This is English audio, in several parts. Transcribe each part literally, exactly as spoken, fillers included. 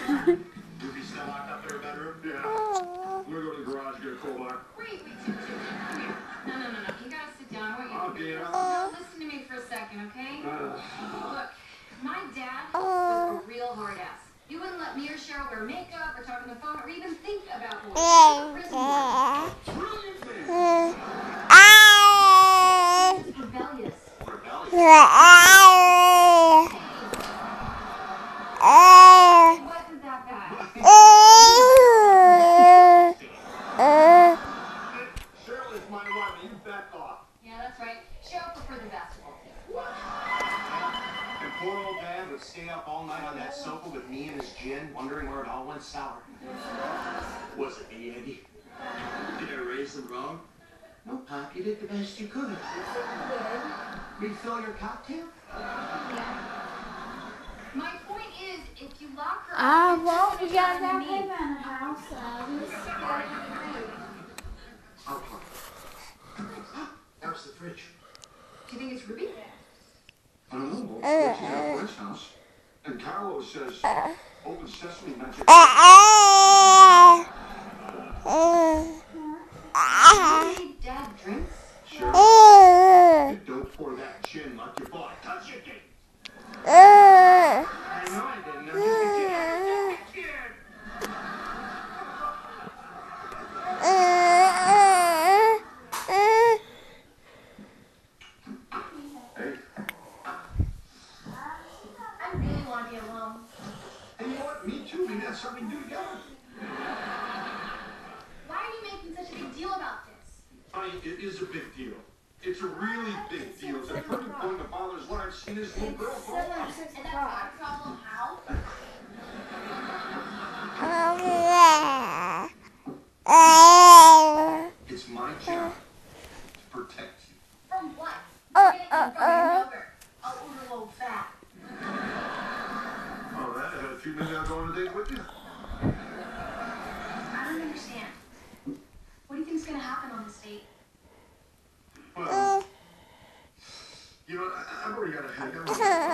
Ruby's still locked up in her bedroom? Yeah. We're going to the garage, get a crowbar. Wait, wait, Chip, Chip, Chip, come here. No, no, no, no. You gotta sit down. I want you to... Okay, No, I'll... listen to me for a second, okay? Uh, Look, my dad was a real hard ass. You wouldn't let me or Cheryl wear makeup or talk on the phone or even think about boys. Prison work. brilliant man. He's rebellious. Rebellious. It wasn't that bad. Cheryl is my wife, you back off. Yeah, that's right. Cheryl preferred the basketball team. And poor old Dad would stay up all night on that sofa with me and his gin, wondering where it all went sour. Was it me, Andy? Did I raise them wrong? No, Pop, you did the best you could. Refill your cocktail? My point is, if you lock her Ah, up, well, it's we just got gonna that be him in the house, so this is I'll play. How's the fridge? Do you think it's Ruby? I don't know. Well, she's at Fred's house. And Carlo says, open sesame magic. Maybe Dad drinks? Sure. You don't pour that gin like you bought. Touch it, kid. I know I didn't. I'm just a kid. Just a kid. Hey. I really want to be alone. And you know what? Me too. Maybe that's something we do together. Why are you making such a big deal about this? Honey, it is a big deal. It's a really big deal. To the point of father's what I've seen his little girl grow up. And that's our problem, how? It's my job to protect you. From what? You're getting from your mother. A little old fat. Oh, that had a few minutes I'll go on a date with you. I don't understand. What do you think's gonna happen on this date? Well, you know, I, I've already got a headache. I don't,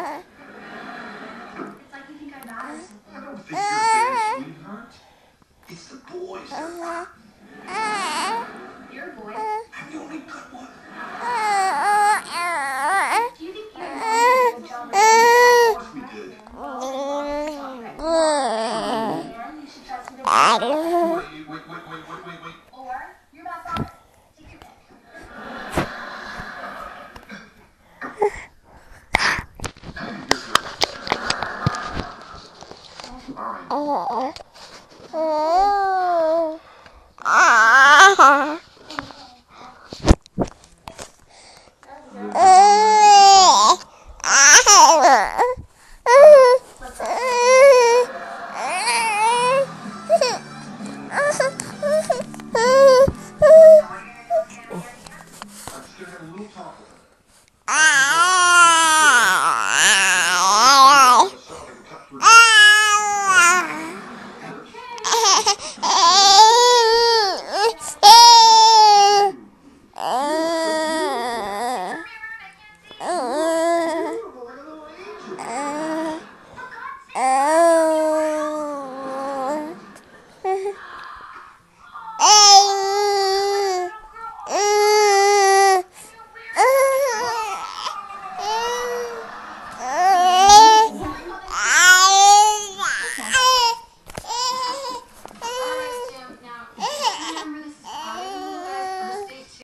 It's like you think I'm bad or something. I don't think you're bad, sweetheart. It's the boys that are. You're a boy. I'm the only good one. Do you think you and Mom did a good job of Of course we did. Well, you should try some good Wait, wait, wait, wait, wait, wait, wait. Or you're my father. Take your pick. All right.